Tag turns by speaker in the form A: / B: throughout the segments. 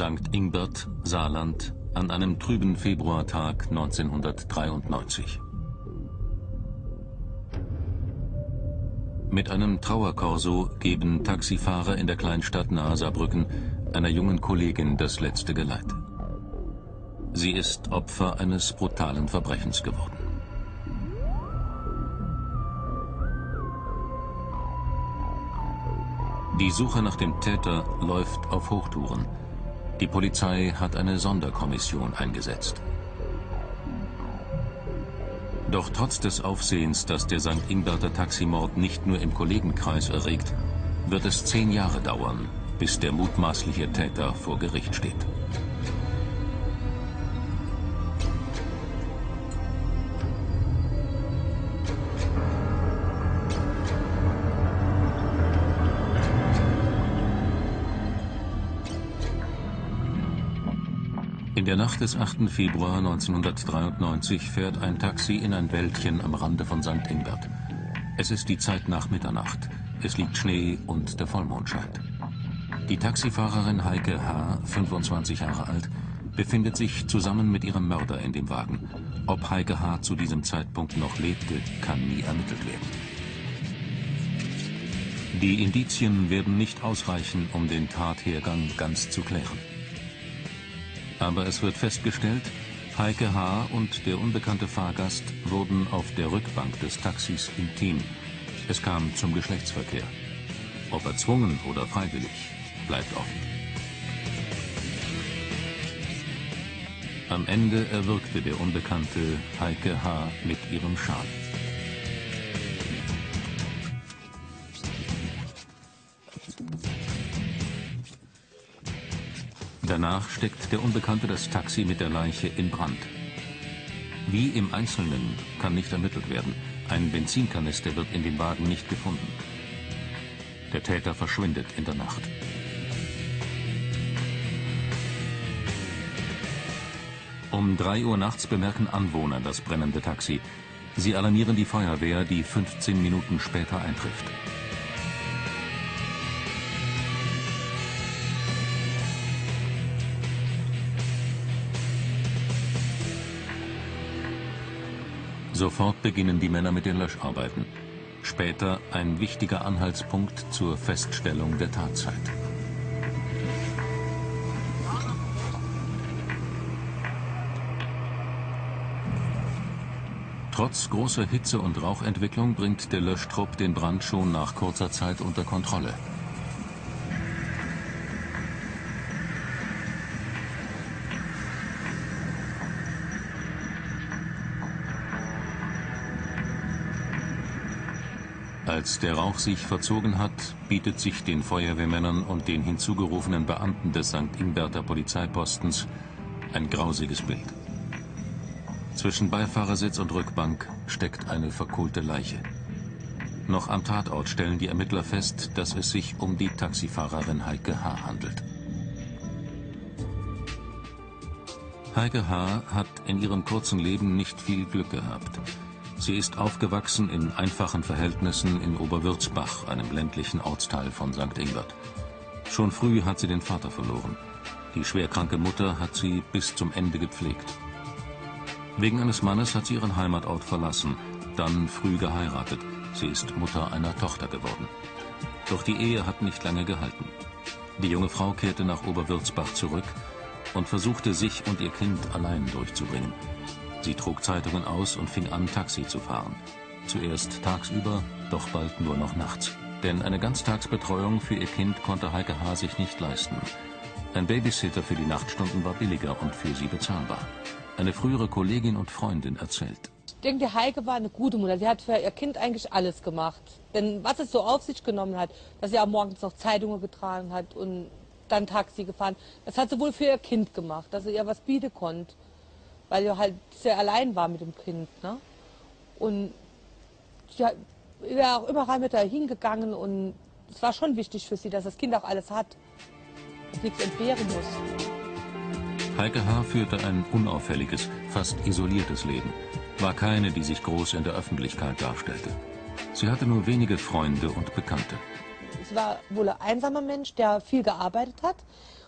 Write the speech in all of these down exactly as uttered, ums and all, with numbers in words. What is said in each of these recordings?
A: Sankt Ingbert, Saarland, an einem trüben Februartag neunzehnhundertdreiundneunzig. Mit einem Trauerkorso geben Taxifahrer in der Kleinstadt nahe Saarbrücken einer jungen Kollegin das letzte Geleit. Sie ist Opfer eines brutalen Verbrechens geworden. Die Suche nach dem Täter läuft auf Hochtouren. Die Polizei hat eine Sonderkommission eingesetzt. Doch trotz des Aufsehens, das der Sankt Ingberter Taximord nicht nur im Kollegenkreis erregt, wird es zehn Jahre dauern, bis der mutmaßliche Täter vor Gericht steht. In der Nacht des achten Februar neunzehnhundertdreiundneunzig fährt ein Taxi in ein Wäldchen am Rande von Sankt Ingbert. Es ist die Zeit nach Mitternacht. Es liegt Schnee und der Vollmond scheint. Die Taxifahrerin Heike H., fünfundzwanzig Jahre alt, befindet sich zusammen mit ihrem Mörder in dem Wagen. Ob Heike H. zu diesem Zeitpunkt noch lebte, kann nie ermittelt werden. Die Indizien werden nicht ausreichen, um den Tathergang ganz zu klären. Aber es wird festgestellt, Heike H. und der unbekannte Fahrgast wurden auf der Rückbank des Taxis intim. Es kam zum Geschlechtsverkehr. Ob erzwungen oder freiwillig, bleibt offen. Am Ende erwürgte der Unbekannte Heike H. mit ihrem Schal. Danach steckt der Unbekannte das Taxi mit der Leiche in Brand. Wie im Einzelnen kann nicht ermittelt werden. Ein Benzinkanister wird in dem Wagen nicht gefunden. Der Täter verschwindet in der Nacht. Um drei Uhr nachts bemerken Anwohner das brennende Taxi. Sie alarmieren die Feuerwehr, die fünfzehn Minuten später eintrifft. Sofort beginnen die Männer mit den Löscharbeiten. Später ein wichtiger Anhaltspunkt zur Feststellung der Tatzeit. Trotz großer Hitze und Rauchentwicklung bringt der Löschtrupp den Brand schon nach kurzer Zeit unter Kontrolle. Als der Rauch sich verzogen hat, bietet sich den Feuerwehrmännern und den hinzugerufenen Beamten des Sankt Ingberter Polizeipostens ein grausiges Bild. Zwischen Beifahrersitz und Rückbank steckt eine verkohlte Leiche. Noch am Tatort stellen die Ermittler fest, dass es sich um die Taxifahrerin Heike H. handelt. Heike H. hat in ihrem kurzen Leben nicht viel Glück gehabt. Sie ist aufgewachsen in einfachen Verhältnissen in Oberwürzbach, einem ländlichen Ortsteil von Sankt Ingbert. Schon früh hat sie den Vater verloren. Die schwerkranke Mutter hat sie bis zum Ende gepflegt. Wegen eines Mannes hat sie ihren Heimatort verlassen, dann früh geheiratet. Sie ist Mutter einer Tochter geworden. Doch die Ehe hat nicht lange gehalten. Die junge Frau kehrte nach Oberwürzbach zurück und versuchte, sich und ihr Kind allein durchzubringen. Sie trug Zeitungen aus und fing an, Taxi zu fahren. Zuerst tagsüber, doch bald nur noch nachts. Denn eine Ganztagsbetreuung für ihr Kind konnte Heike H. sich nicht leisten. Ein Babysitter für die Nachtstunden war billiger und für sie bezahlbar. Eine frühere Kollegin und Freundin erzählt.
B: Ich denke, die Heike war eine gute Mutter. Sie hat für ihr Kind eigentlich alles gemacht. Denn was es so auf sich genommen hat, dass sie auch morgens noch Zeitungen getragen hat und dann Taxi gefahren, das hat sie wohl für ihr Kind gemacht, dass sie ihr was bieten konnte. Weil sie halt sehr allein war mit dem Kind. Ne? Und sie wäre auch immer rein mit ihr hingegangen und es war schon wichtig für sie, dass das Kind auch alles hat, dass nichts entbehren muss.
A: Heike H. führte ein unauffälliges, fast isoliertes Leben, war keine, die sich groß in der Öffentlichkeit darstellte. Sie hatte nur wenige Freunde und Bekannte.
B: Sie war wohl ein einsamer Mensch, der viel gearbeitet hat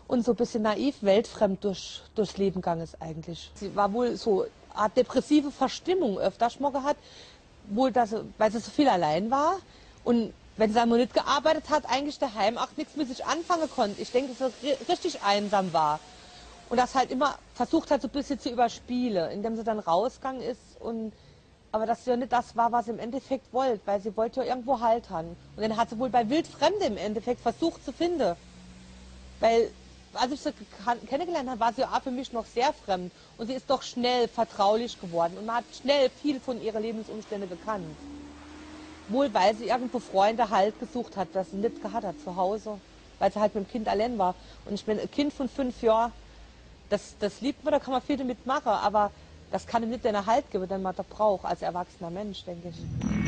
B: und so ein bisschen naiv, weltfremd durch, durchs Leben gegangen ist eigentlich. Sie war wohl so eine Art depressive Verstimmung öfters mal gehabt, wohl, dass sie, weil sie so viel allein war und wenn sie einmal nicht gearbeitet hat, eigentlich daheim auch nichts mit sich anfangen konnte. Ich denke, dass sie richtig einsam war und das halt immer versucht hat, so ein bisschen zu überspielen, indem sie dann rausgegangen ist und aber dass sie ja nicht das war, was sie im Endeffekt wollte, weil sie wollte ja irgendwo Halt haben. Und dann hat sie wohl bei Wildfremde im Endeffekt versucht zu finden. Weil, als ich sie kennengelernt habe, war sie ja auch für mich noch sehr fremd. Und sie ist doch schnell vertraulich geworden. Und man hat schnell viel von ihren Lebensumständen gekannt. Wohl, weil sie irgendwo Freunde Halt gesucht hat, was sie nicht gehabt hat zu Hause. Weil sie halt mit dem Kind allein war. Und ich bin ein Kind von fünf Jahren, das, das liebt man, da kann man viel damit machen. Aber das kann ihm nicht den Halt geben, den man da braucht als erwachsener Mensch, denke ich.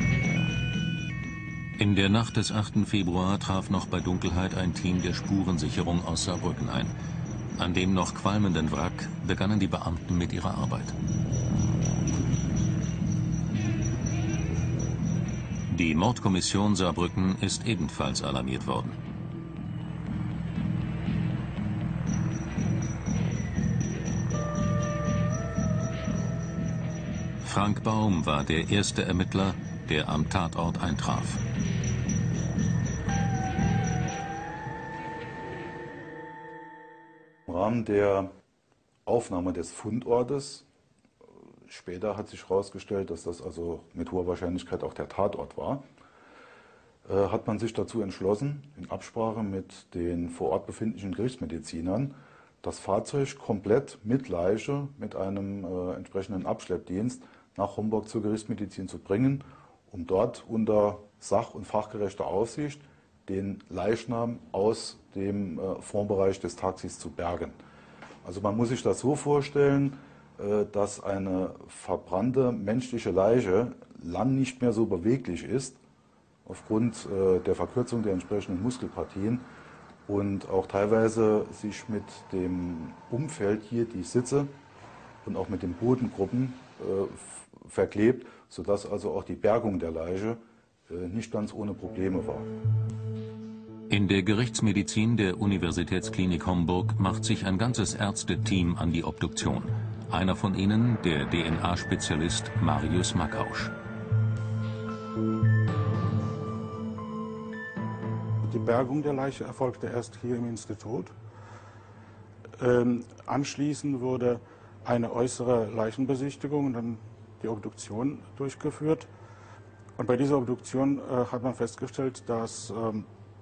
A: In der Nacht des achten Februar traf noch bei Dunkelheit ein Team der Spurensicherung aus Saarbrücken ein. An dem noch qualmenden Wrack begannen die Beamten mit ihrer Arbeit. Die Mordkommission Saarbrücken ist ebenfalls alarmiert worden. Frank Baum war der erste Ermittler, der am Tatort eintraf.
C: Im Rahmen der Aufnahme des Fundortes, später hat sich herausgestellt, dass das also mit hoher Wahrscheinlichkeit auch der Tatort war, äh, hat man sich dazu entschlossen, in Absprache mit den vor Ort befindlichen Gerichtsmedizinern, das Fahrzeug komplett mit Leiche, mit einem äh, entsprechenden Abschleppdienst nach Homburg zur Gerichtsmedizin zu bringen, um dort unter sach- und fachgerechter Aufsicht den Leichnam aus dem äh, Fondbereich des Taxis zu bergen. Also man muss sich das so vorstellen, äh, dass eine verbrannte menschliche Leiche lang nicht mehr so beweglich ist, aufgrund äh, der Verkürzung der entsprechenden Muskelpartien und auch teilweise sich mit dem Umfeld hier, die Sitze und auch mit den Bodengruppen äh, verklebt, sodass also auch die Bergung der Leiche äh, nicht ganz ohne Probleme war.
A: In der Gerichtsmedizin der Universitätsklinik Homburg macht sich ein ganzes Ärzteteam an die Obduktion. Einer von ihnen, der D N A-Spezialist Marius Makausch.
D: Die Bergung der Leiche erfolgte erst hier im Institut. Ähm, anschließend wurde eine äußere Leichenbesichtigung und dann die Obduktion durchgeführt. Und bei dieser Obduktion äh, hat man festgestellt, dass ähm,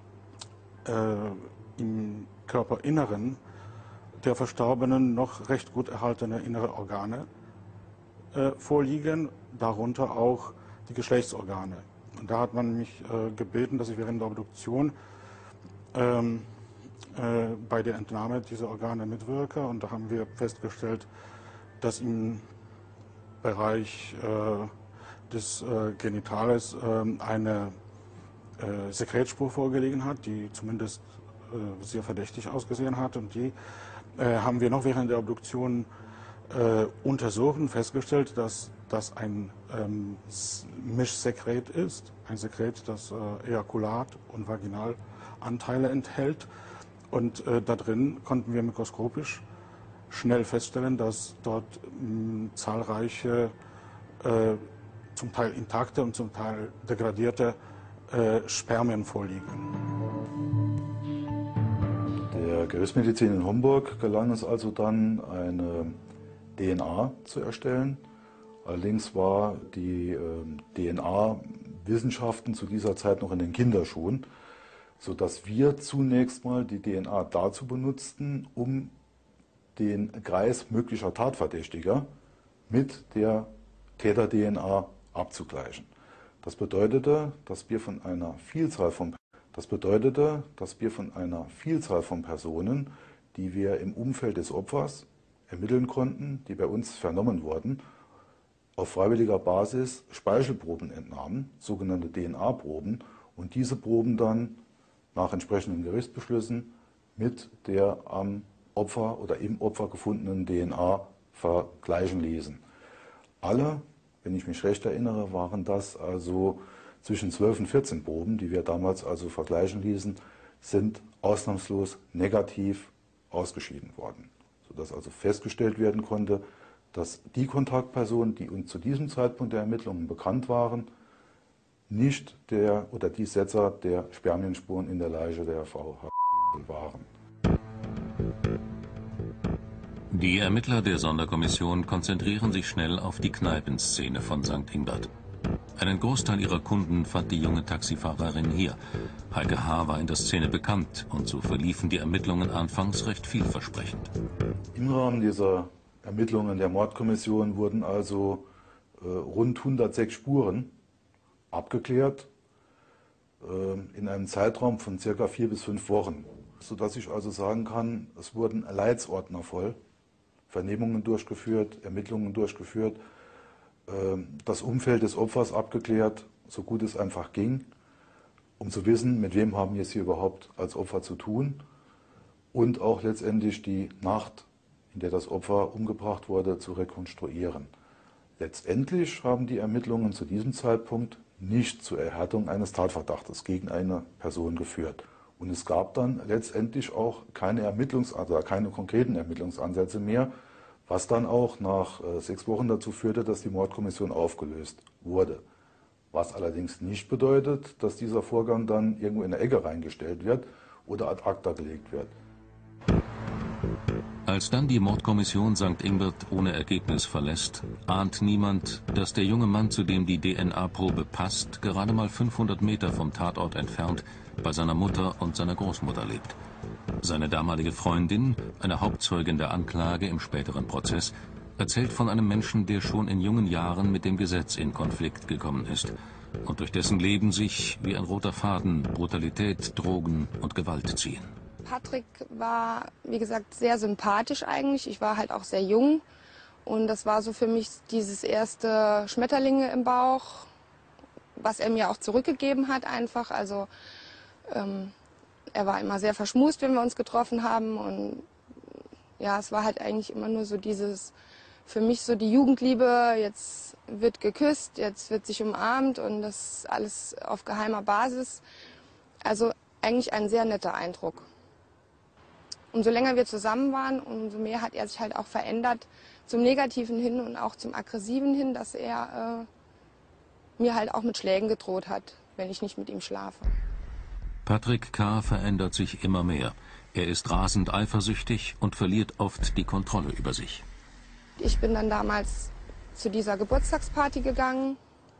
D: äh, im Körperinneren der Verstorbenen noch recht gut erhaltene innere Organe äh, vorliegen, darunter auch die Geschlechtsorgane. Und da hat man mich äh, gebeten, dass ich während der Obduktion ähm, äh, bei der Entnahme dieser Organe mitwirke. Und da haben wir festgestellt, dass im Bereich äh, des äh, Genitales äh, eine äh, Sekretspur vorgelegen hat, die zumindest äh, sehr verdächtig ausgesehen hat. Und die äh, haben wir noch während der Obduktion äh, untersucht und festgestellt, dass das ein ähm, Mischsekret ist. Ein Sekret, das äh, Ejakulat- und Vaginalanteile enthält. Und äh, da drin konnten wir mikroskopisch schnell feststellen, dass dort mh, zahlreiche, äh, zum Teil intakte und zum Teil degradierte äh, Spermien vorliegen.
C: Der Gerichtsmedizin in Homburg gelang es also dann, eine D N A zu erstellen. Allerdings war die äh, D N A-Wissenschaften zu dieser Zeit noch in den Kinderschuhen, sodass wir zunächst mal die D N A dazu benutzten, um den Kreis möglicher Tatverdächtiger mit der Täter-D N A abzugleichen. Das bedeutete, dass wir von einer Vielzahl von Das bedeutete, dass wir von einer Vielzahl von Personen, die wir im Umfeld des Opfers ermitteln konnten, die bei uns vernommen wurden, auf freiwilliger Basis Speichelproben entnahmen, sogenannte D N A-Proben, und diese Proben dann nach entsprechenden Gerichtsbeschlüssen mit der am Opfer oder im Opfer gefundenen D N A vergleichen ließen. Alle, wenn ich mich recht erinnere, waren das also zwischen zwölf und vierzehn Proben, die wir damals also vergleichen ließen, sind ausnahmslos negativ ausgeschieden worden, sodass also festgestellt werden konnte, dass die Kontaktpersonen, die uns zu diesem Zeitpunkt der Ermittlungen bekannt waren, nicht der oder die Setzer der Spermienspuren in der Leiche der Frau waren.
A: Die Ermittler der Sonderkommission konzentrieren sich schnell auf die Kneipenszene von Sankt Ingbert. Einen Großteil ihrer Kunden fand die junge Taxifahrerin hier. Heike H. war in der Szene bekannt und so verliefen die Ermittlungen anfangs recht vielversprechend.
C: Im Rahmen dieser Ermittlungen der Mordkommission wurden also äh, rund hundertsechs Spuren abgeklärt, äh, in einem Zeitraum von circa vier bis fünf Wochen. Sodass ich also sagen kann, es wurden Leitsordner voll, Vernehmungen durchgeführt, Ermittlungen durchgeführt, äh, das Umfeld des Opfers abgeklärt, so gut es einfach ging, um zu wissen, mit wem haben wir es hier überhaupt als Opfer zu tun und auch letztendlich die Nacht, in der das Opfer umgebracht wurde, zu rekonstruieren. Letztendlich haben die Ermittlungen zu diesem Zeitpunkt nicht zur Erhärtung eines Tatverdachtes gegen eine Person geführt. Und es gab dann letztendlich auch keine Ermittlungs- also keine konkreten Ermittlungsansätze mehr, was dann auch nach äh, sechs Wochen dazu führte, dass die Mordkommission aufgelöst wurde. Was allerdings nicht bedeutet, dass dieser Vorgang dann irgendwo in eine Ecke reingestellt wird oder ad acta gelegt wird.
A: Als dann die Mordkommission Sankt Ingbert ohne Ergebnis verlässt, ahnt niemand, dass der junge Mann, zu dem die D N A-Probe passt, gerade mal fünfhundert Meter vom Tatort entfernt bei seiner Mutter und seiner Großmutter lebt. Seine damalige Freundin, eine Hauptzeugin der Anklage im späteren Prozess, erzählt von einem Menschen, der schon in jungen Jahren mit dem Gesetz in Konflikt gekommen ist und durch dessen Leben sich wie ein roter Faden Brutalität, Drogen und Gewalt ziehen.
E: Patrick war, wie gesagt, sehr sympathisch eigentlich. Ich war halt auch sehr jung und das war so für mich dieses erste Schmetterlinge im Bauch, was er mir auch zurückgegeben hat einfach. Also ähm, er war immer sehr verschmust, wenn wir uns getroffen haben und ja, es war halt eigentlich immer nur so dieses, für mich so die Jugendliebe, jetzt wird geküsst, jetzt wird sich umarmt und das alles auf geheimer Basis. Also eigentlich ein sehr netter Eindruck. Umso länger wir zusammen waren, umso mehr hat er sich halt auch verändert zum Negativen hin und auch zum Aggressiven hin, dass er äh, mir halt auch mit Schlägen gedroht hat, wenn ich nicht mit ihm schlafe.
A: Patrick K. verändert sich immer mehr. Er ist rasend eifersüchtig und verliert oft die Kontrolle über sich.
E: Ich bin dann damals zu dieser Geburtstagsparty gegangen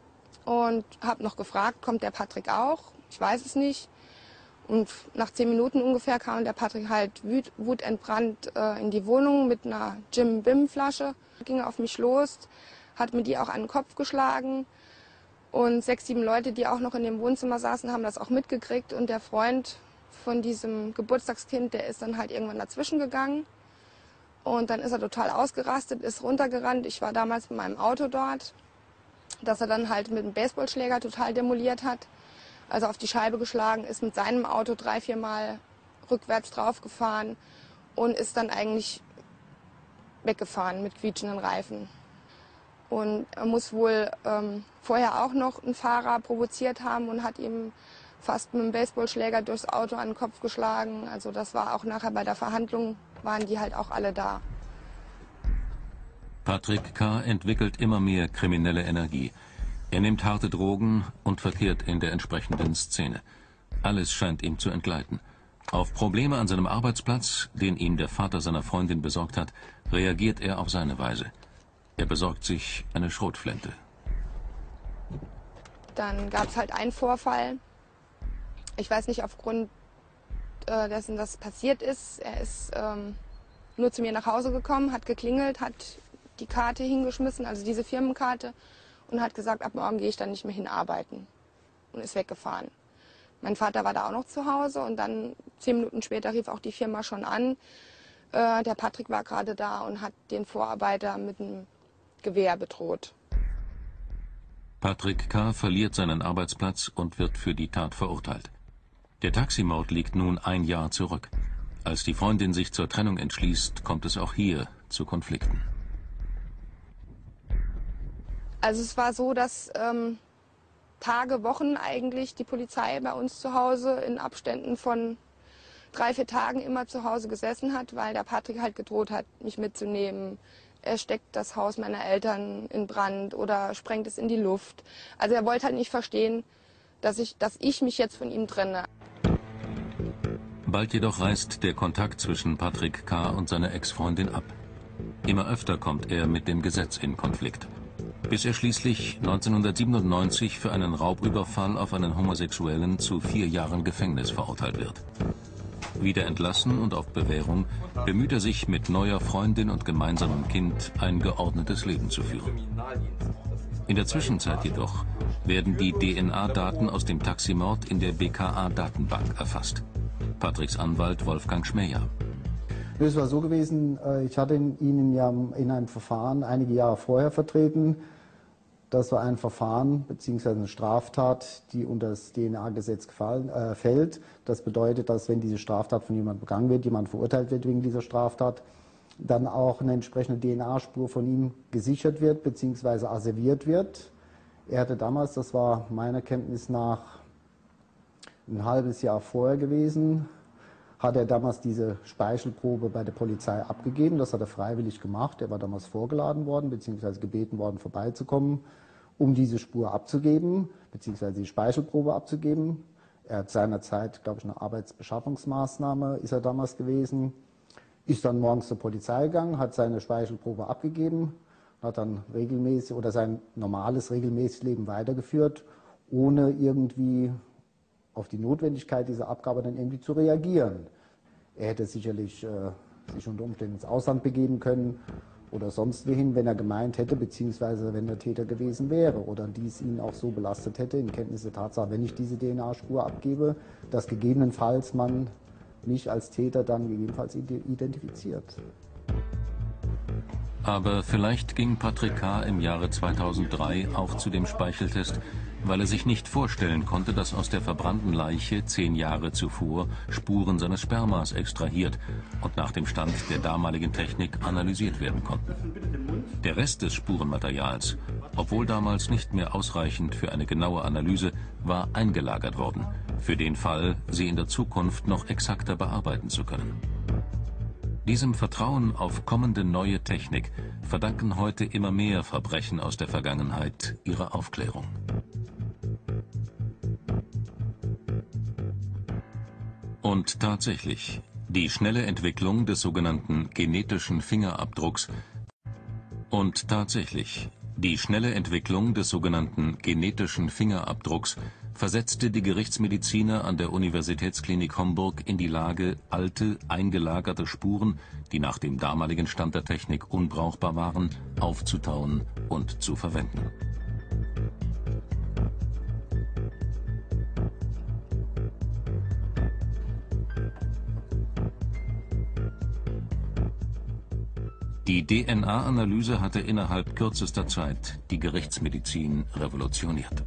E: und habe noch gefragt, kommt der Patrick auch? Ich weiß es nicht. Und nach zehn Minuten ungefähr kam der Patrick halt wut, wutentbrannt äh, in die Wohnung mit einer Jim-Bim-Flasche, ging auf mich los, hat mir die auch an den Kopf geschlagen. Und sechs, sieben Leute, die auch noch in dem Wohnzimmer saßen, haben das auch mitgekriegt. Und der Freund von diesem Geburtstagskind, der ist dann halt irgendwann dazwischen gegangen. Und dann ist er total ausgerastet, ist runtergerannt. Ich war damals mit meinem Auto dort, dass er dann halt mit einem Baseballschläger total demoliert hat. Also auf die Scheibe geschlagen, ist mit seinem Auto drei, vier Mal rückwärts draufgefahren und ist dann eigentlich weggefahren mit quietschenden Reifen. Und er muss wohl ähm, vorher auch noch einen Fahrer provoziert haben und hat ihm fast mit einem Baseballschläger durchs Auto an den Kopf geschlagen. Also das war auch nachher bei der Verhandlung, waren die halt auch alle da.
A: Patrick K. entwickelt immer mehr kriminelle Energie. Er nimmt harte Drogen und verkehrt in der entsprechenden Szene. Alles scheint ihm zu entgleiten. Auf Probleme an seinem Arbeitsplatz, den ihm der Vater seiner Freundin besorgt hat, reagiert er auf seine Weise. Er besorgt sich eine Schrotflinte.
E: Dann gab es halt einen Vorfall. Ich weiß nicht, aufgrund äh, dessen, das passiert ist. Er ist ähm, nur zu mir nach Hause gekommen, hat geklingelt, hat die Karte hingeschmissen, also diese Firmenkarte, und hat gesagt, ab morgen gehe ich dann nicht mehr hinarbeiten, und ist weggefahren. Mein Vater war da auch noch zu Hause und dann zehn Minuten später rief auch die Firma schon an. Äh, der Patrick war gerade da und hat den Vorarbeiter mit einem Gewehr bedroht.
A: Patrick K. verliert seinen Arbeitsplatz und wird für die Tat verurteilt. Der Taximord liegt nun ein Jahr zurück. Als die Freundin sich zur Trennung entschließt, kommt es auch hier zu Konflikten.
E: Also es war so, dass ähm, Tage, Wochen eigentlich die Polizei bei uns zu Hause in Abständen von drei, vier Tagen immer zu Hause gesessen hat, weil der Patrick halt gedroht hat, mich mitzunehmen. Er steckt das Haus meiner Eltern in Brand oder sprengt es in die Luft. Also er wollte halt nicht verstehen, dass ich, dass ich mich jetzt von ihm trenne.
A: Bald jedoch reißt der Kontakt zwischen Patrick K. und seiner Ex-Freundin ab. Immer öfter kommt er mit dem Gesetz in Konflikt, bis er schließlich neunzehnhundertsiebenundneunzig für einen Raubüberfall auf einen Homosexuellen zu vier Jahren Gefängnis verurteilt wird. Wieder entlassen und auf Bewährung bemüht er sich mit neuer Freundin und gemeinsamem Kind ein geordnetes Leben zu führen. In der Zwischenzeit jedoch werden die D N A-Daten aus dem Taximord in der B K A-Datenbank erfasst. Patricks Anwalt Wolfgang Schmeyer.
F: Es war so gewesen, ich hatte ihn ja in einem Verfahren einige Jahre vorher vertreten. Das war ein Verfahren bzw. eine Straftat, die unter das D N A-Gesetz äh, fällt. Das bedeutet, dass wenn diese Straftat von jemandem begangen wird, jemand verurteilt wird wegen dieser Straftat, dann auch eine entsprechende D N A-Spur von ihm gesichert wird bzw. asserviert wird. Er hatte damals, das war meiner Kenntnis nach ein halbes Jahr vorher gewesen, hat er damals diese Speichelprobe bei der Polizei abgegeben. Das hat er freiwillig gemacht. Er war damals vorgeladen worden bzw. gebeten worden, vorbeizukommen, um diese Spur abzugeben bzw. die Speichelprobe abzugeben. Er hat seinerzeit, glaube ich, eine Arbeitsbeschaffungsmaßnahme ist er damals gewesen. Ist dann morgens zur Polizei gegangen, hat seine Speichelprobe abgegeben, hat dann regelmäßig oder sein normales, regelmäßiges Leben weitergeführt, ohne irgendwie auf die Notwendigkeit dieser Abgabe dann irgendwie zu reagieren. Er hätte sicherlich äh, sich unter Umständen ins Ausland begeben können oder sonst wohin, wenn er gemeint hätte, beziehungsweise wenn er Täter gewesen wäre oder dies ihn auch so belastet hätte, in Kenntnis der Tatsache, wenn ich diese D N A-Spur abgebe, dass gegebenenfalls man mich als Täter dann gegebenenfalls identifiziert.
A: Aber vielleicht ging Patrick K. im Jahre zweitausenddrei auch zu dem Speicheltest, weil er sich nicht vorstellen konnte, dass aus der verbrannten Leiche zehn Jahre zuvor Spuren seines Spermas extrahiert und nach dem Stand der damaligen Technik analysiert werden konnten. Der Rest des Spurenmaterials, obwohl damals nicht mehr ausreichend für eine genaue Analyse, war eingelagert worden, für den Fall, sie in der Zukunft noch exakter bearbeiten zu können. Diesem Vertrauen auf kommende neue Technik verdanken heute immer mehr Verbrechen aus der Vergangenheit ihre Aufklärung. Und tatsächlich, die schnelle Entwicklung des sogenannten genetischen Fingerabdrucks und tatsächlich, die schnelle Entwicklung des sogenannten genetischen Fingerabdrucks versetzte die Gerichtsmediziner an der Universitätsklinik Homburg in die Lage, alte, eingelagerte Spuren, die nach dem damaligen Stand der Technik unbrauchbar waren, aufzutauen und zu verwenden. Die D N A-Analyse hatte innerhalb kürzester Zeit die Gerichtsmedizin revolutioniert.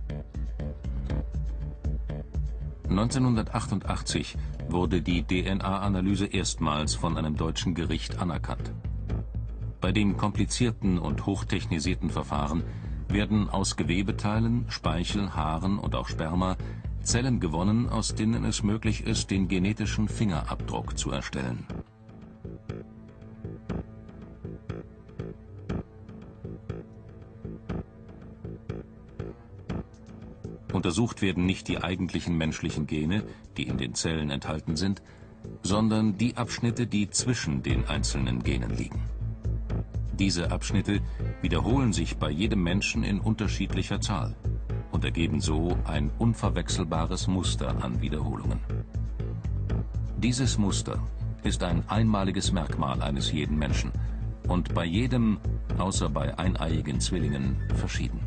A: neunzehnhundertachtundachtzig wurde die D N A-Analyse erstmals von einem deutschen Gericht anerkannt. Bei dem komplizierten und hochtechnisierten Verfahren werden aus Gewebeteilen, Speichel, Haaren und auch Sperma Zellen gewonnen, aus denen es möglich ist, den genetischen Fingerabdruck zu erstellen. Untersucht werden nicht die eigentlichen menschlichen Gene, die in den Zellen enthalten sind, sondern die Abschnitte, die zwischen den einzelnen Genen liegen. Diese Abschnitte wiederholen sich bei jedem Menschen in unterschiedlicher Zahl und ergeben so ein unverwechselbares Muster an Wiederholungen. Dieses Muster ist ein einmaliges Merkmal eines jeden Menschen und bei jedem, außer bei eineiigen Zwillingen, verschieden.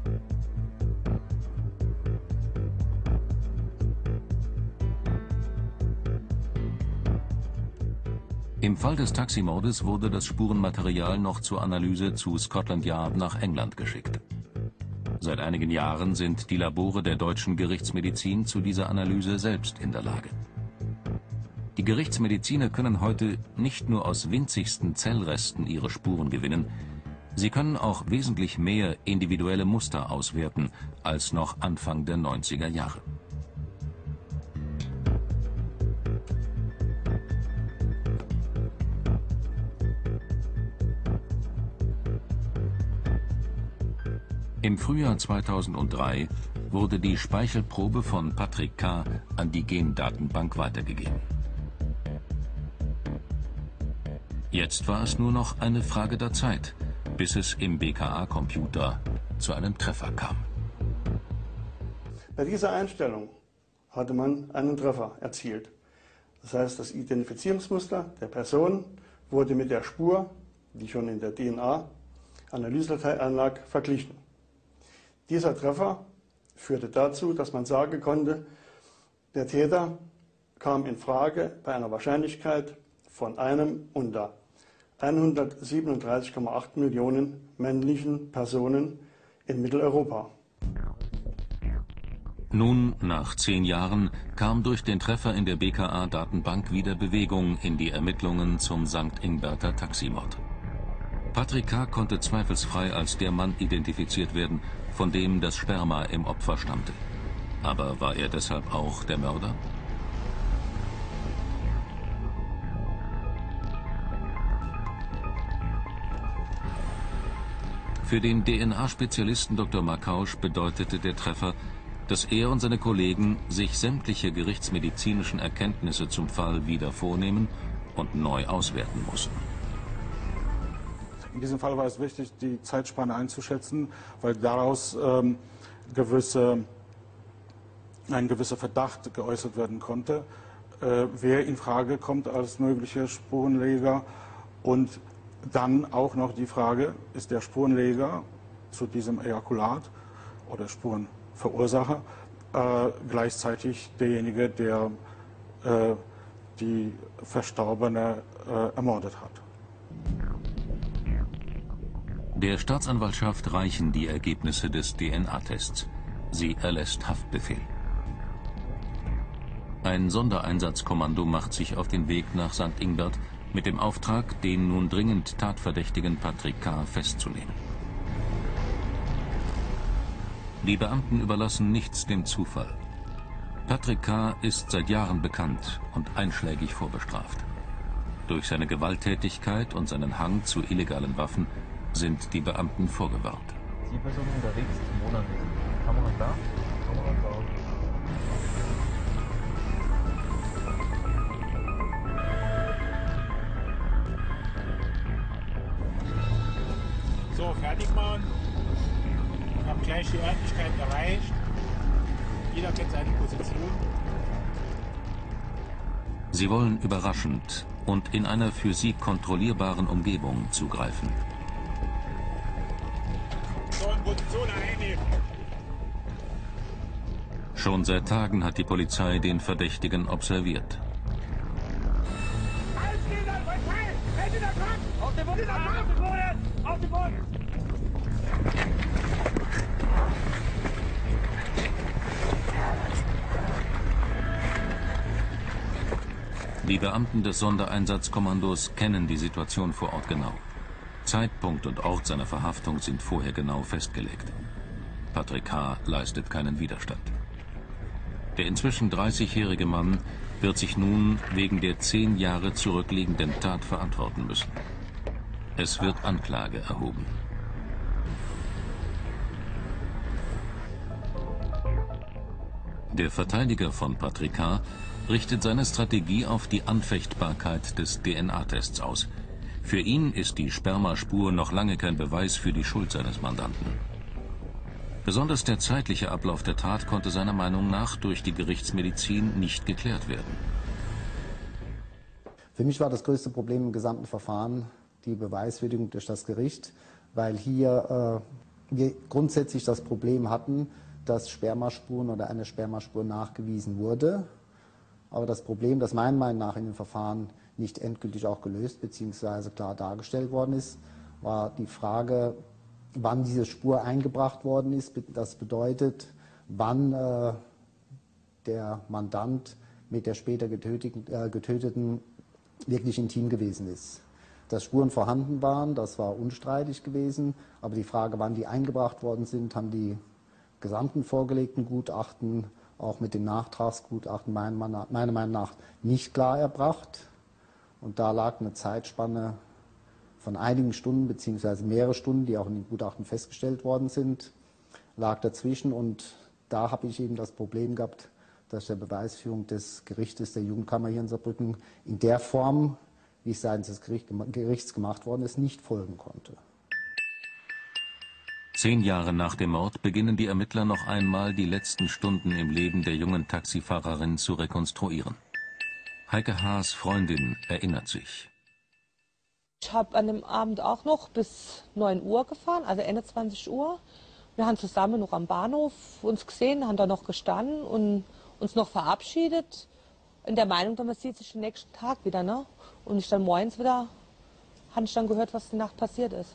A: Im Fall des Taximordes wurde das Spurenmaterial noch zur Analyse zu Scotland Yard nach England geschickt. Seit einigen Jahren sind die Labore der deutschen Gerichtsmedizin zu dieser Analyse selbst in der Lage. Die Gerichtsmediziner können heute nicht nur aus winzigsten Zellresten ihre Spuren gewinnen, sie können auch wesentlich mehr individuelle Muster auswerten als noch Anfang der neunziger Jahre. Im Frühjahr zweitausenddrei wurde die Speichelprobe von Patrick K. an die Gendatenbank weitergegeben. Jetzt war es nur noch eine Frage der Zeit, bis es im B K A-Computer zu einem Treffer kam.
G: Bei dieser Einstellung hatte man einen Treffer erzielt. Das heißt, das Identifizierungsmuster der Person wurde mit der Spur, die schon in der D N A-Analysedatei anlag, verglichen. Dieser Treffer führte dazu, dass man sagen konnte, der Täter kam in Frage bei einer Wahrscheinlichkeit von einem unter hundertsiebenunddreißig Komma acht Millionen männlichen Personen in Mitteleuropa.
A: Nun, nach zehn Jahren, kam durch den Treffer in der B K A-Datenbank wieder Bewegung in die Ermittlungen zum Sankt Ingbert Taximord. Patrick K. konnte zweifelsfrei als der Mann identifiziert werden, von dem das Sperma im Opfer stammte. Aber war er deshalb auch der Mörder? Für den D N A-Spezialisten Doktor Makausch bedeutete der Treffer, dass er und seine Kollegen sich sämtliche gerichtsmedizinischen Erkenntnisse zum Fall wieder vornehmen und neu auswerten mussten.
D: In diesem Fall war es wichtig, die Zeitspanne einzuschätzen, weil daraus ähm, gewisse, ein gewisser Verdacht geäußert werden konnte, äh, wer in Frage kommt als möglicher Spurenleger. Und dann auch noch die Frage, ist der Spurenleger zu diesem Ejakulat oder Spurenverursacher äh, gleichzeitig derjenige, der äh, die Verstorbene äh, ermordet hat.
A: Der Staatsanwaltschaft reichen die Ergebnisse des D N A-Tests. Sie erlässt Haftbefehl. Ein Sondereinsatzkommando macht sich auf den Weg nach Sankt Ingbert mit dem Auftrag, den nun dringend tatverdächtigen Patrick K. festzunehmen. Die Beamten überlassen nichts dem Zufall. Patrick K. ist seit Jahren bekannt und einschlägig vorbestraft. Durch seine Gewalttätigkeit und seinen Hang zu illegalen Waffen sind die Beamten vorgewarnt.
H: Die Person unterwegs zum Wohnanwesen. Kamera da? Kamera da.
I: So, fertig machen. Ich habe gleich die Örtlichkeit erreicht. Jeder kennt seine Position.
A: Sie wollen überraschend und in einer für sie kontrollierbaren Umgebung zugreifen.
I: So, in Position einnehmen.
A: Schon seit Tagen hat die Polizei den Verdächtigen observiert.
I: Auf den Boden! Auf den Boden! Auf den Boden!
A: Die Beamten des Sondereinsatzkommandos kennen die Situation vor Ort genau. Zeitpunkt und Ort seiner Verhaftung sind vorher genau festgelegt. Patrick K. leistet keinen Widerstand. Der inzwischen dreißigjährige Mann wird sich nun wegen der zehn Jahre zurückliegenden Tat verantworten müssen. Es wird Anklage erhoben. Der Verteidiger von Patrick K. richtet seine Strategie auf die Anfechtbarkeit des D N A-Tests aus. Für ihn ist die Spermaspur noch lange kein Beweis für die Schuld seines Mandanten. Besonders der zeitliche Ablauf der Tat konnte seiner Meinung nach durch die Gerichtsmedizin nicht geklärt werden.
F: Für mich war das größte Problem im gesamten Verfahren die Beweiswürdigung durch das Gericht, weil hier äh, wir grundsätzlich das Problem hatten, dass Spermaspuren oder eine Spermaspur nachgewiesen wurde. Aber das Problem, das meiner Meinung nach in dem Verfahren nicht endgültig auch gelöst bzw. klar dargestellt worden ist, war die Frage, wann diese Spur eingebracht worden ist. Das bedeutet, wann äh, der Mandant mit der später getöteten, äh, Getöteten wirklich intim gewesen ist. Dass Spuren vorhanden waren, das war unstreitig gewesen, aber die Frage, wann die eingebracht worden sind, haben die gesamten vorgelegten Gutachten, auch mit den Nachtragsgutachten meiner Meinung nach nicht klar erbracht. Und da lag eine Zeitspanne von einigen Stunden bzw. mehrere Stunden, die auch in den Gutachten festgestellt worden sind, lag dazwischen und da habe ich eben das Problem gehabt, dass ich der Beweisführung des Gerichtes der Jugendkammer hier in Saarbrücken in der Form, wie es seitens des Gerichts gemacht worden ist, nicht folgen konnte.
A: Zehn Jahre nach dem Mord beginnen die Ermittler noch einmal, die letzten Stunden im Leben der jungen Taxifahrerin zu rekonstruieren. Heike H.'s Freundin erinnert sich.
B: Ich habe an dem Abend auch noch bis neun Uhr gefahren, also Ende zwanzig Uhr. Wir haben zusammen noch am Bahnhof uns gesehen, haben da noch gestanden und uns noch verabschiedet. In der Meinung, man sieht sich den nächsten Tag wieder, ne? Und ich dann morgens wieder, habe ich dann gehört, was die Nacht passiert ist.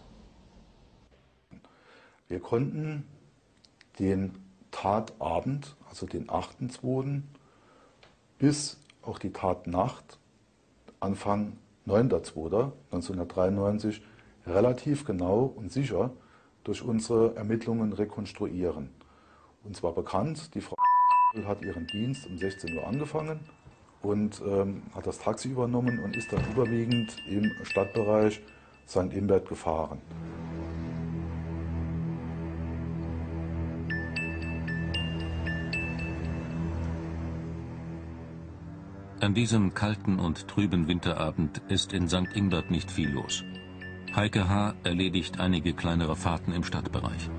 C: Wir konnten den Tatabend, also den achten zweiten bis auch die Tatnacht, Anfang neunten zweiten neunzehnhundertdreiundneunzig, relativ genau und sicher durch unsere Ermittlungen rekonstruieren. Uns war bekannt, die Frau hat ihren Dienst um sechzehn Uhr angefangen und ähm, hat das Taxi übernommen und ist dann überwiegend im Stadtbereich Sankt Imbert gefahren.
A: An diesem kalten und trüben Winterabend ist in Sankt Ingbert nicht viel los. Heike H. erledigt einige kleinere Fahrten im Stadtbereich.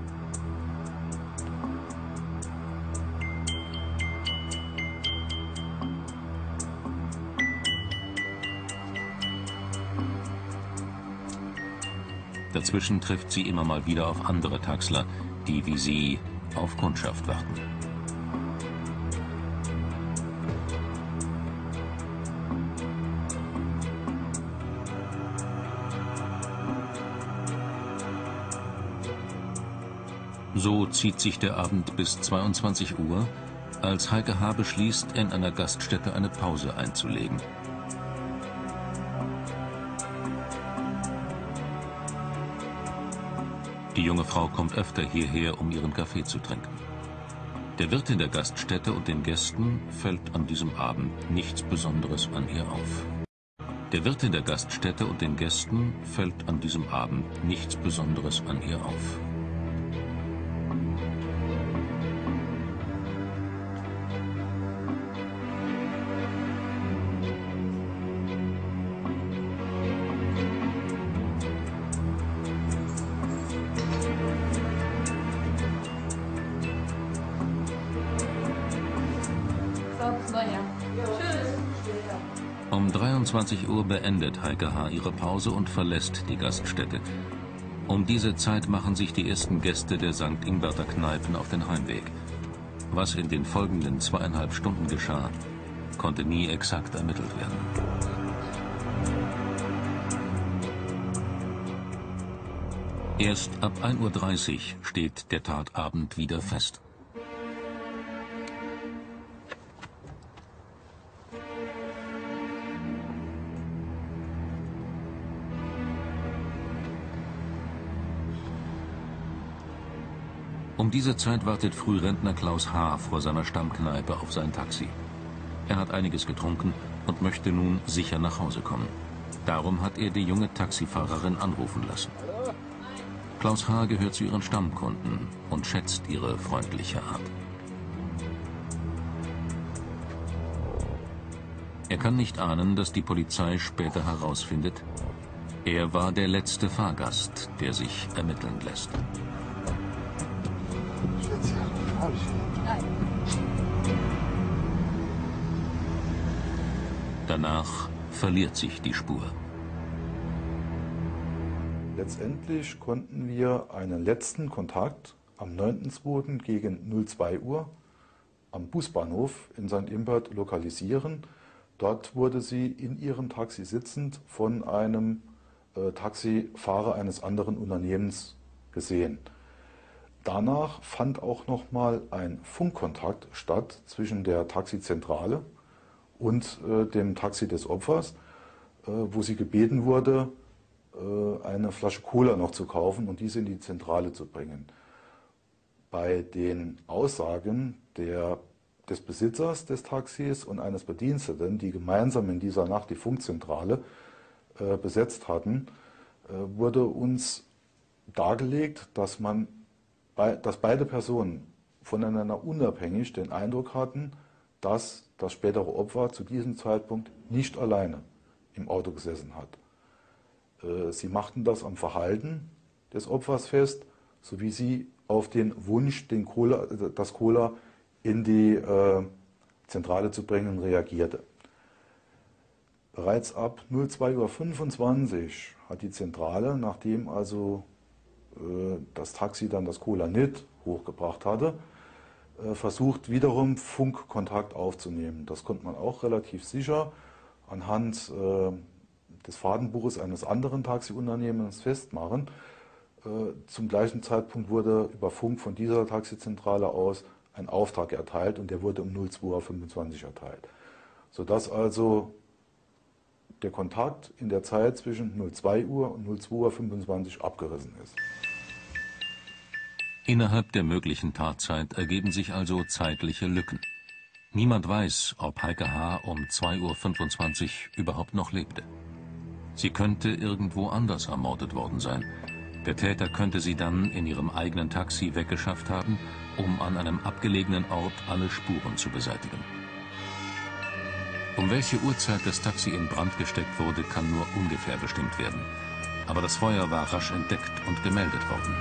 A: Dazwischen trifft sie immer mal wieder auf andere Taxler, die wie sie auf Kundschaft warten. So zieht sich der Abend bis zweiundzwanzig Uhr, als Heike H. beschließt, in einer Gaststätte eine Pause einzulegen. Die junge Frau kommt öfter hierher, um ihren Kaffee zu trinken. Der Wirt in der Gaststätte und den Gästen fällt an diesem Abend nichts Besonderes an ihr auf. Der Wirt in der Gaststätte und den Gästen fällt an diesem Abend nichts Besonderes an ihr auf. Um dreiundzwanzig Uhr beendet Heike H. ihre Pause und verlässt die Gaststätte. Um diese Zeit machen sich die ersten Gäste der Sankt Ingberter Kneipen auf den Heimweg. Was in den folgenden zweieinhalb Stunden geschah, konnte nie exakt ermittelt werden. Erst ab ein Uhr dreißig steht der Tatabend wieder fest. Um diese Zeit wartet Frührentner Klaus H. vor seiner Stammkneipe auf sein Taxi. Er hat einiges getrunken und möchte nun sicher nach Hause kommen. Darum hat er die junge Taxifahrerin anrufen lassen. Klaus H. gehört zu ihren Stammkunden und schätzt ihre freundliche Art. Er kann nicht ahnen, dass die Polizei später herausfindet, er war der letzte Fahrgast, der sich ermitteln lässt. Danach verliert sich die Spur.
C: Letztendlich konnten wir einen letzten Kontakt am neunten zweiten gegen null zwei Uhr am Busbahnhof in Sankt Imbert lokalisieren. Dort wurde sie in ihrem Taxi sitzend von einem äh, Taxifahrer eines anderen Unternehmens gesehen. Danach fand auch nochmal ein Funkkontakt statt zwischen der Taxizentrale und äh, dem Taxi des Opfers, äh, wo sie gebeten wurde, äh, eine Flasche Cola noch zu kaufen und diese in die Zentrale zu bringen. Bei den Aussagen der, des Besitzers des Taxis und eines Bediensteten, die gemeinsam in dieser Nacht die Funkzentrale äh, besetzt hatten, äh, wurde uns dargelegt, dass man dass beide Personen voneinander unabhängig den Eindruck hatten, dass das spätere Opfer zu diesem Zeitpunkt nicht alleine im Auto gesessen hat. Sie machten das am Verhalten des Opfers fest, sowie sie auf den Wunsch, den Cola, das Cola in die äh, Zentrale zu bringen, reagierte. Bereits ab zwei Uhr fünfundzwanzig hat die Zentrale, nachdem also äh, das Taxi dann das Cola nicht hochgebracht hatte, äh, versucht wiederum Funkkontakt aufzunehmen. Das konnte man auch relativ sicher anhand äh, des Fahrtenbuches eines anderen Taxiunternehmens festmachen. Äh, zum gleichen Zeitpunkt wurde über Funk von dieser Taxizentrale aus ein Auftrag erteilt und der wurde um zwei Uhr fünfundzwanzig erteilt. Sodass also der Kontakt in der Zeit zwischen zwei Uhr und zwei Uhr fünfundzwanzig abgerissen ist.
A: Innerhalb der möglichen Tatzeit ergeben sich also zeitliche Lücken. Niemand weiß, ob Heike H. um zwei Uhr fünfundzwanzig überhaupt noch lebte. Sie könnte irgendwo anders ermordet worden sein. Der Täter könnte sie dann in ihrem eigenen Taxi weggeschafft haben, um an einem abgelegenen Ort alle Spuren zu beseitigen. Um welche Uhrzeit das Taxi in Brand gesteckt wurde, kann nur ungefähr bestimmt werden. Aber das Feuer war rasch entdeckt und gemeldet worden.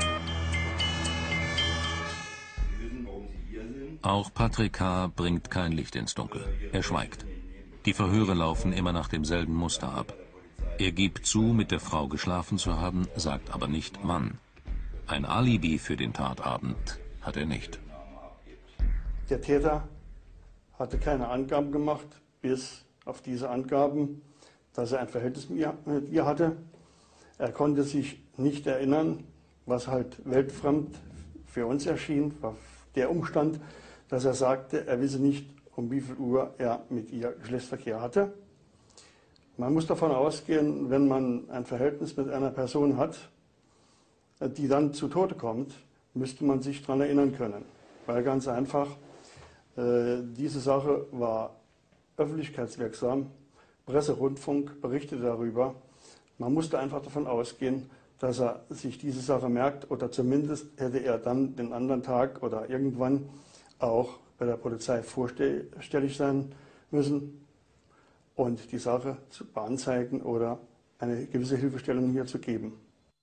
A: Auch Patrick H. bringt kein Licht ins Dunkel. Er schweigt. Die Verhöre laufen immer nach demselben Muster ab. Er gibt zu, mit der Frau geschlafen zu haben, sagt aber nicht wann. Ein Alibi für den Tatabend hat er nicht.
G: Der Täter hatte keine Angaben gemacht, bis auf diese Angaben, dass er ein Verhältnis mit ihr hatte. Er konnte sich nicht erinnern, was halt weltfremd für uns erschien, war der Umstand, dass er sagte, er wisse nicht, um wie viel Uhr er mit ihr Geschlechtsverkehr hatte. Man muss davon ausgehen, wenn man ein Verhältnis mit einer Person hat, die dann zu Tode kommt, müsste man sich daran erinnern können. Weil ganz einfach, äh, diese Sache war öffentlichkeitswirksam, Presse, Rundfunk berichtete darüber. Man musste einfach davon ausgehen, dass er sich diese Sache merkt oder zumindest hätte er dann den anderen Tag oder irgendwann auch bei der Polizei vorstellig sein müssen und die Sache zu beanzeigen oder eine gewisse Hilfestellung hier zu geben.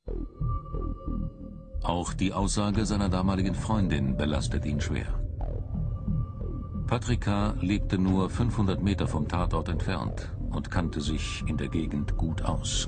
A: Auch die Aussage seiner damaligen Freundin belastet ihn schwer. Patrick H. lebte nur fünfhundert Meter vom Tatort entfernt und kannte sich in der Gegend gut aus.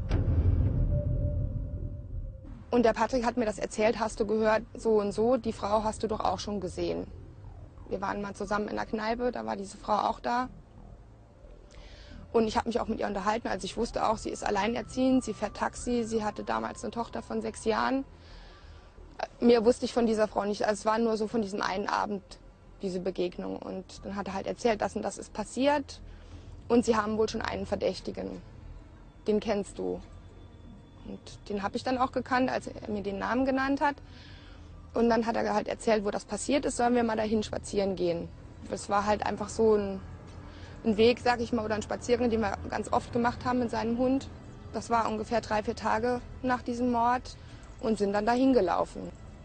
E: Und der Patrick hat mir das erzählt, hast du gehört, so und so, die Frau hast du doch auch schon gesehen. Wir waren mal zusammen in der Kneipe, da war diese Frau auch da. Und ich habe mich auch mit ihr unterhalten, also ich wusste auch, sie ist alleinerziehend, sie fährt Taxi, sie hatte damals eine Tochter von sechs Jahren. Mehr wusste ich von dieser Frau nicht, also es war nur so von diesem einen Abend, diese Begegnung. Und dann hat er halt erzählt, das und das ist passiert und sie haben wohl schon einen Verdächtigen, den kennst du. Und den habe ich dann auch gekannt, als er mir den Namen genannt hat. Und dann hat er halt erzählt, wo das passiert ist, sollen wir mal dahin spazieren gehen. Es war halt einfach so ein, ein Weg, sag ich mal, oder ein Spaziergang, den wir ganz oft gemacht haben mit seinem Hund. Das war ungefähr drei, vier Tage nach diesem Mord und sind dann dahin gelaufen.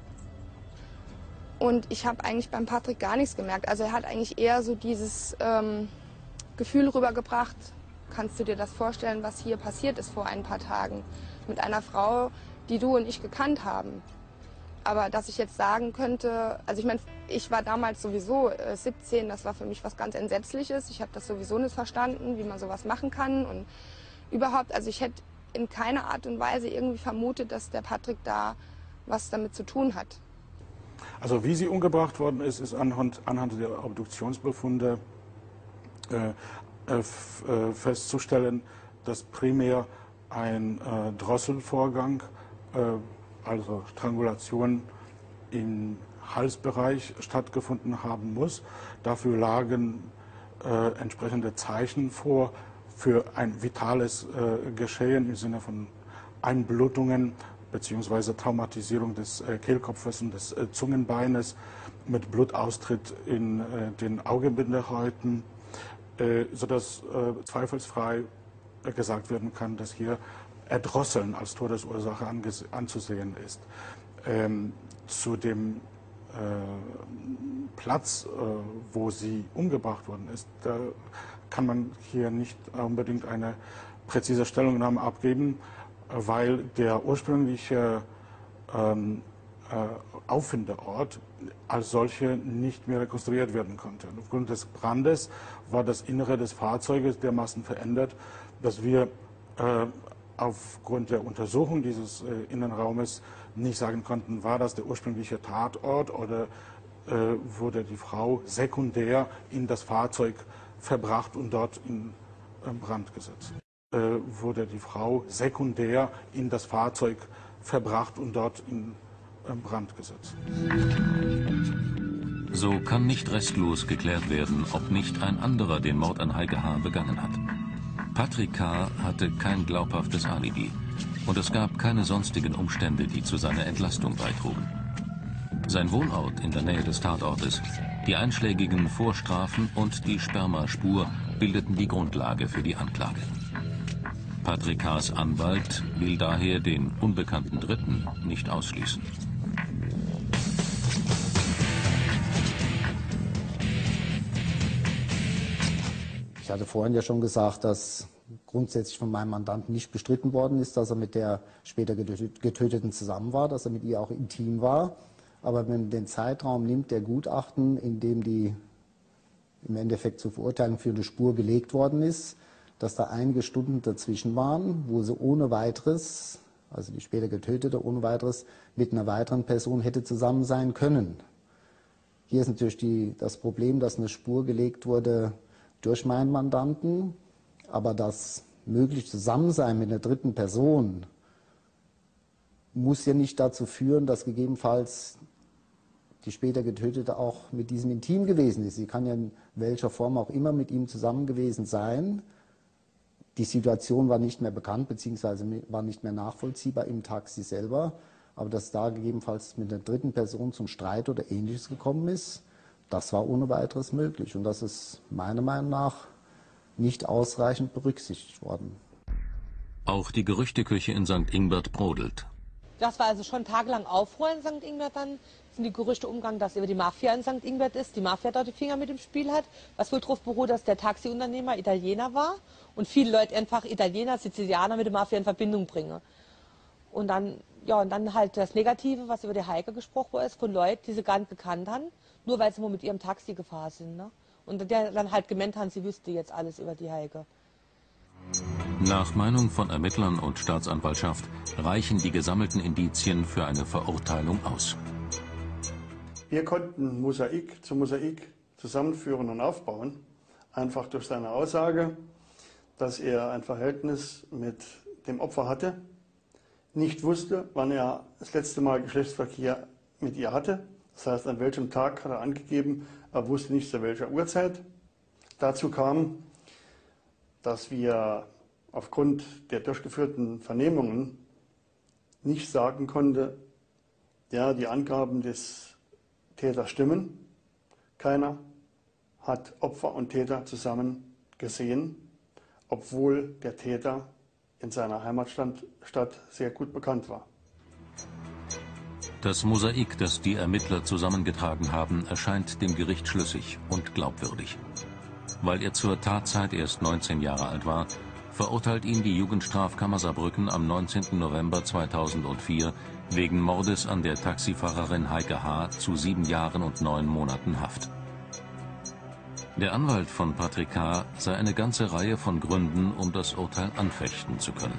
E: Und ich habe eigentlich beim Patrick gar nichts gemerkt. Also er hat eigentlich eher so dieses ähm, Gefühl rübergebracht, kannst du dir das vorstellen, was hier passiert ist vor ein paar Tagen mit einer Frau, die du und ich gekannt haben. Aber dass ich jetzt sagen könnte, also ich meine, ich war damals sowieso äh, siebzehn, das war für mich was ganz Entsetzliches. Ich habe das sowieso nicht verstanden, wie man sowas machen kann und überhaupt, also ich hätte in keiner Art und Weise irgendwie vermutet, dass der Patrick da was damit zu tun hat.
D: Also wie sie umgebracht worden ist, ist anhand, anhand der Obduktionsbefunde äh, äh, festzustellen, dass primär ein äh, Drosselvorgang, äh, also Strangulation im Halsbereich stattgefunden haben muss. Dafür lagen äh, entsprechende Zeichen vor für ein vitales äh, Geschehen im Sinne von Einblutungen bzw. Traumatisierung des äh, Kehlkopfes und des äh, Zungenbeines mit Blutaustritt in äh, den Augenbindehäuten, äh, sodass äh, zweifelsfrei äh, gesagt werden kann, dass hier Erdrosseln als Todesursache anzusehen ist. ähm, zu dem äh, Platz, äh, wo sie umgebracht worden ist, da kann man hier nicht unbedingt eine präzise Stellungnahme abgeben, weil der ursprüngliche ähm, äh, Auffindeort als solche nicht mehr rekonstruiert werden konnte. Aufgrund des Brandes war das Innere des Fahrzeuges dermaßen verändert, dass wir äh, aufgrund der Untersuchung dieses äh, Innenraumes nicht sagen konnten, war das der ursprüngliche Tatort oder äh, wurde die Frau sekundär in das Fahrzeug verbracht und dort in äh, Brand gesetzt. Äh, wurde die Frau sekundär in das Fahrzeug verbracht und dort in äh, Brand gesetzt.
A: So kann nicht restlos geklärt werden, ob nicht ein anderer den Mord an Heike H. begangen hat. Patrick K. hatte kein glaubhaftes Alibi und es gab keine sonstigen Umstände, die zu seiner Entlastung beitrugen. Sein Wohnort in der Nähe des Tatortes, die einschlägigen Vorstrafen und die Spermaspur bildeten die Grundlage für die Anklage. Patrick K.'s Anwalt will daher den unbekannten Dritten nicht ausschließen.
F: Ich hatte vorhin ja schon gesagt, dass grundsätzlich von meinem Mandanten nicht bestritten worden ist, dass er mit der später Getöteten zusammen war, dass er mit ihr auch intim war. Aber wenn man den Zeitraum nimmt, der Gutachten, in dem die im Endeffekt zur Verurteilung führende Spur gelegt worden ist, dass da einige Stunden dazwischen waren, wo sie ohne weiteres, also die später Getötete ohne weiteres, mit einer weiteren Person hätte zusammen sein können. Hier ist natürlich die, das Problem, dass eine Spur gelegt wurde durch meinen Mandanten, aber das mögliche Zusammensein mit einer dritten Person muss ja nicht dazu führen, dass gegebenenfalls die später Getötete auch mit diesem intim gewesen ist. Sie kann ja in welcher Form auch immer mit ihm zusammen gewesen sein. Die Situation war nicht mehr bekannt, beziehungsweise war nicht mehr nachvollziehbar im Taxi selber. Aber dass da gegebenenfalls mit einer dritten Person zum Streit oder Ähnliches gekommen ist, das war ohne weiteres möglich. Und das ist meiner Meinung nach nicht ausreichend berücksichtigt worden.
A: Auch die Gerüchteküche in Sankt Ingbert brodelt.
B: Das war also schon tagelang Aufruhr in Sankt Ingbert. Dann sind die Gerüchte umgegangen, dass über die Mafia in Sankt Ingbert ist, die Mafia dort die Finger mit im Spiel hat, was wohl darauf beruht, dass der Taxiunternehmer Italiener war und viele Leute einfach Italiener, Sizilianer mit der Mafia in Verbindung bringen. Und dann, ja, und dann halt das Negative, was über die Heike gesprochen ist, von Leuten, die sie gar nicht gekannt haben, nur weil sie mal mit ihrem Taxi gefahren sind. Ne? Und der dann halt gemeint haben, sie wüsste jetzt alles über die Heike.
A: Nach Meinung von Ermittlern und Staatsanwaltschaft reichen die gesammelten Indizien für eine Verurteilung aus.
G: Wir konnten Mosaik zu Mosaik zusammenführen und aufbauen, einfach durch seine Aussage, dass er ein Verhältnis mit dem Opfer hatte, nicht wusste, wann er das letzte Mal Geschlechtsverkehr mit ihr hatte. Das heißt, an welchem Tag hat er angegeben, er wusste nicht zu welcher Uhrzeit. Dazu kam, dass wir aufgrund der durchgeführten Vernehmungen nicht sagen konnten, ja, die Angaben des Täters stimmen. Keiner hat Opfer und Täter zusammen gesehen, obwohl der Täter in seiner Heimatstadt sehr gut bekannt war.
A: Das Mosaik, das die Ermittler zusammengetragen haben, erscheint dem Gericht schlüssig und glaubwürdig. Weil er zur Tatzeit erst neunzehn Jahre alt war, verurteilt ihn die Jugendstrafkammer Saarbrücken am neunzehnten November zweitausendvier wegen Mordes an der Taxifahrerin Heike H. zu sieben Jahren und neun Monaten Haft. Der Anwalt von Patrick K. sah eine ganze Reihe von Gründen, um das Urteil anfechten zu können.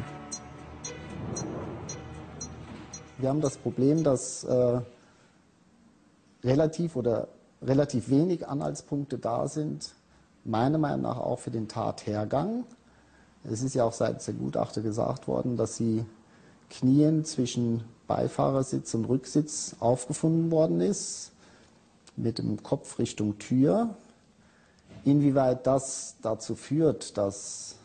F: Wir haben das Problem, dass äh, relativ oder relativ wenig Anhaltspunkte da sind, meiner Meinung nach auch für den Tathergang. Es ist ja auch seitens der Gutachter gesagt worden, dass sie kniend zwischen Beifahrersitz und Rücksitz aufgefunden worden ist, mit dem Kopf Richtung Tür. Inwieweit das dazu führt, dass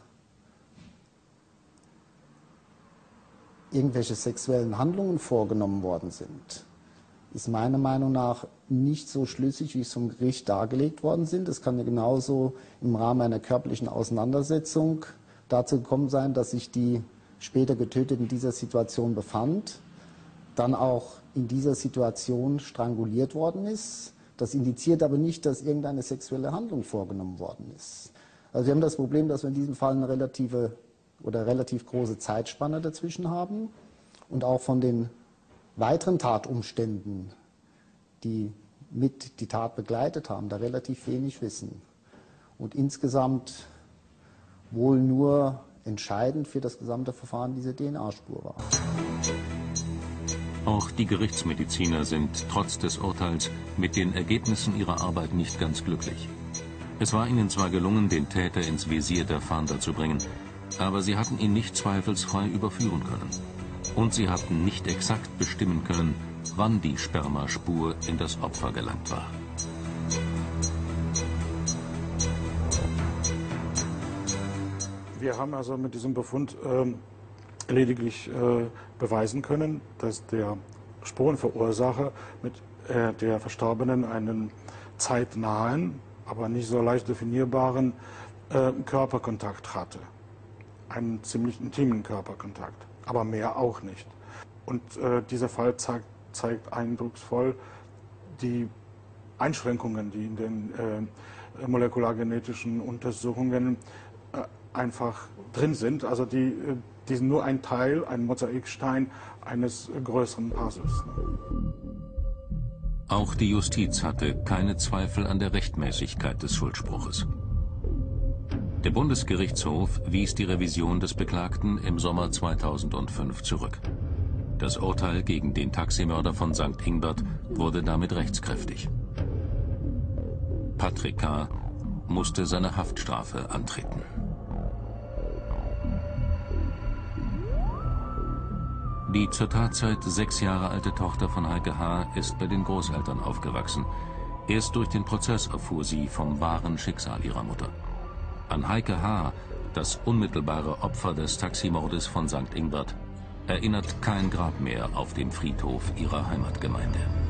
F: irgendwelche sexuellen Handlungen vorgenommen worden sind, ist meiner Meinung nach nicht so schlüssig, wie es vom Gericht dargelegt worden sind. Es kann ja genauso im Rahmen einer körperlichen Auseinandersetzung dazu gekommen sein, dass sich die später Getötete in dieser Situation befand, dann auch in dieser Situation stranguliert worden ist. Das indiziert aber nicht, dass irgendeine sexuelle Handlung vorgenommen worden ist. Also wir haben das Problem, dass wir in diesem Fall eine relative oder relativ große Zeitspanne dazwischen haben und auch von den weiteren Tatumständen, die mit die Tat begleitet haben, da relativ wenig wissen. Und insgesamt wohl nur entscheidend für das gesamte Verfahren diese D N A-Spur war.
A: Auch die Gerichtsmediziner sind trotz des Urteils mit den Ergebnissen ihrer Arbeit nicht ganz glücklich. Es war ihnen zwar gelungen, den Täter ins Visier der Fahnder zu bringen, aber sie hatten ihn nicht zweifelsfrei überführen können. Und sie hatten nicht exakt bestimmen können, wann die Spermaspur in das Opfer gelangt war.
D: Wir haben also mit diesem Befund äh, lediglich äh, beweisen können, dass der Spurenverursacher mit äh, der Verstorbenen einen zeitnahen, aber nicht so leicht definierbaren äh, Körperkontakt hatte. Einen ziemlich intimen Körperkontakt, aber mehr auch nicht. Und äh, dieser Fall zeigt, zeigt eindrucksvoll die Einschränkungen, die in den äh, molekulargenetischen Untersuchungen äh, einfach drin sind. Also die, äh, die sind nur ein Teil, ein Mosaikstein eines äh, größeren Puzzles.
A: Auch die Justiz hatte keine Zweifel an der Rechtmäßigkeit des Schuldspruches. Der Bundesgerichtshof wies die Revision des Beklagten im Sommer zweitausendfünf zurück. Das Urteil gegen den Taximörder von Sankt Ingbert wurde damit rechtskräftig. Patrick K. musste seine Haftstrafe antreten. Die zur Tatzeit sechs Jahre alte Tochter von Heike H. ist bei den Großeltern aufgewachsen. Erst durch den Prozess erfuhr sie vom wahren Schicksal ihrer Mutter. An Heike H., das unmittelbare Opfer des Taximordes von Sankt Ingbert, erinnert kein Grab mehr auf dem Friedhof ihrer Heimatgemeinde.